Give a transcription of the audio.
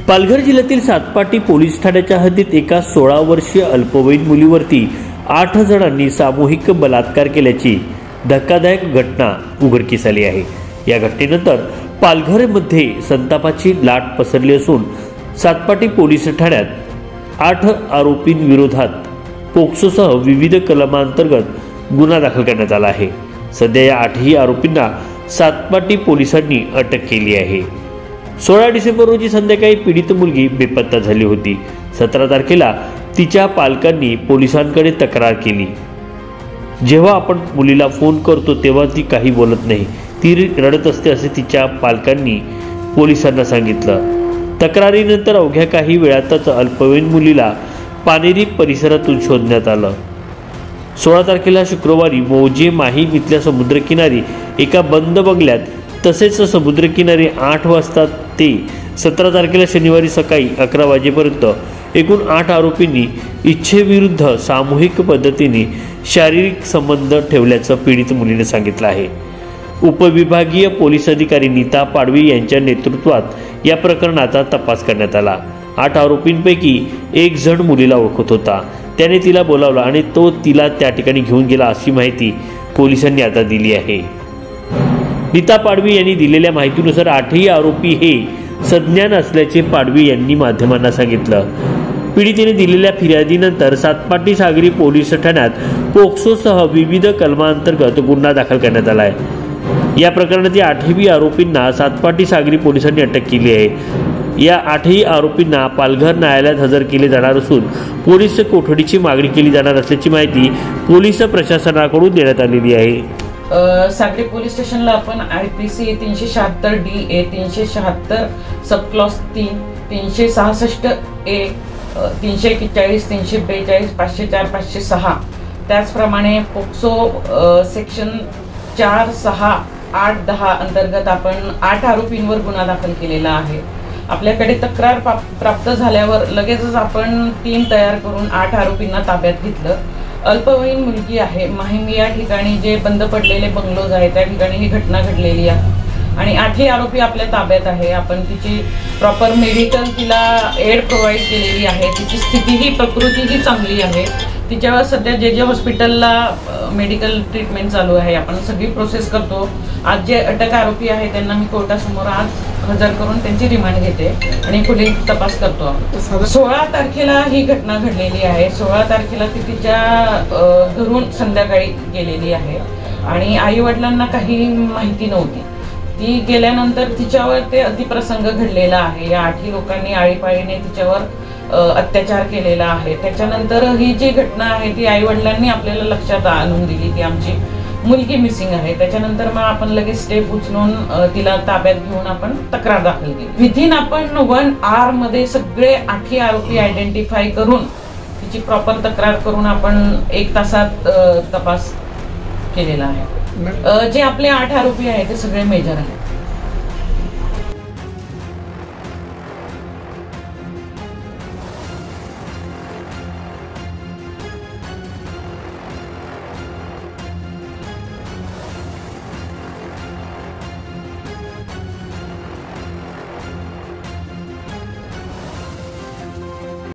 पालघर जिल्ह्यातील सातपाटी पोलीस ठाण्याच्या हद्दीत एका 16 वर्षीय अल्पवयीन मुलीवरती 8 जणांनी सामूहिक बलात्कार केल्याची धक्कादायक घटना उघडकीस आली आहे। या घटनेनंतर पालघरमध्ये संतापाची लाट पसरली असून सातपाटी पोलीस ठाण्यात 8 आरोपींविरोधात पोक्सोसह विविध कलमांतर्गत गुन्हा दाखल करण्यात आला आहे। सध्या या 8ही आरोपींना सातपाटी पोलिसांनी अटक केली आहे। 16 डिसेंबर रोजी संध्याकाळी पीडित मुलगी बेपत्ता झाली होती। 17 तारखेला तिच्या पालकांनी पोलिसांकडे तक्रार केली। जेव्हा आपण मुलीला फोन करतो तेव्हा ती काही बोलत नाही, ती रडत असते असे तिच्या पालकांनी पोलिसांना सांगितलं। तक्रारीनंतर अवघ्या काही वेळातच अल्पवयीन मुलीला पानेरी परिसरातून शोधण्यात आलं। 16 तारखेला शुक्रवारी मौजे माहीम इथल्या समुद्रकिनारी एका बंद बंगल्यात तसेच समुद्रकिनारी 8 वाजता ते 17 तारखेला शनिवारी सकाळी 11 वाजेपर्यंत एकूण 8 आरोपींनी इच्छेविरुद्ध सामूहिक पद्धतीने शारीरिक संबंध ठेवल्याचं पीडित मुलीने सांगितलं आहे। उपविभागीय पोलीस अधिकारी नीता पाडवी यांच्या नेतृत्वात या प्रकरणाचा तपास करण्यात आला। 8 आरोपींपैकी एक जण मुलीला ओळखत होता, त्याने तिला बोलावलं आणि तो तिला त्या ठिकाणी घेऊन गेला अशी माहिती पोलिसांनी आता दिली आहे। नीता पाडवी यांनी दिलेल्या माहितीनुसार 8ही आरोपी हे सज्ञान असल्याचे पाडवी यांनी माध्यमांना सांगितलं। पीडितेने दिलेल्या फिर्यादीनंतर सातपाटी सागरी पोलीस ठाण्यात पोक्सोसह विविध कलमांतर्गत गुन्हा दाखल करण्यात आला आहे। या प्रकरणातील 8ही आरोपींना सातपाटी सागरी पोलिसांनी अटक केली आहे। या 8ही आरोपींना पालघर न्यायालयात हजर केले जाणार असून पोलीस कोठडीची मागणी केली जाणार असल्याची माहिती पोलीस प्रशासनाकडून देण्यात आलेली आहे। सागरी पोलीस स्टेशनला आपण IPC 376D 376 sub clause 3 366 A 341 342 504 506 त्याचप्रमाणे पोक्सो सेक्शन 4, 6, 8, 10 अंतर्गत आपण 8 आरोपींवर गुन्हा दाखल केलेला आहे। आपल्याकडे तक्रार प्राप्त झाल्यावर लगेचच आपण टीम तयार करून 8 आरोपींना ताब्यात घेतलं। अल्पवयीन मुलगी आहे। माहीम या ठिकाणी जे बंद पडलेले बंगलोज आहेत त्या ठिकाणी ही घटना घडलेली आहे आणि 8ही आरोपी आपल्या ताब्यात आहे। आपण तिची प्रॉपर मेडिकल तिला एड प्रोव्हाइड केलेली आहे। तिची स्थितीही प्रकृतीही चांगली आहे। तिच्यावर सध्या जे हॉस्पिटलला मेडिकल ट्रीटमेंट चालू आहे। आपण सगळी प्रोसेस करतो। आज जे अटक आरोपी आहे त्यांना मी कोर्टासमोर आज हजर करून त्यांची रिमांड घेते आणि पुढील तपास करतो। 16 तारखेला ही घटना घडलेली आहे। 16 तारखेला ती तिच्या घरून संध्याकाळी गेलेली आहे आणि आई वडिलांना काही माहिती नव्हती। ती गेल्यानंतर तिच्यावर ते अतिप्रसंग घडलेला आहे। या 8ही लोकांनी आळीपाळीने तिच्यावर अत्याचार केलेला आहे। त्याच्यानंतर ही जी घटना आहे ती आई वडिलांनी आपल्याला लक्षात आणून दिली की आमची मुलगी मिसिंग आहे। त्याच्यानंतर मग आपण लगेच स्टेप उचलून तिला ताब्यात घेऊन आपण तक्रार दाखल केली। विथिन आपण 1 hour मध्ये सगळे 8ही आरोपी आयडेंटिफाय करून तिची प्रॉपर तक्रार करून आपण 1 तासात तपास केलेला आहे। जे आपले 8 आरोपी आहेत ते सगळे मेजर आहेत।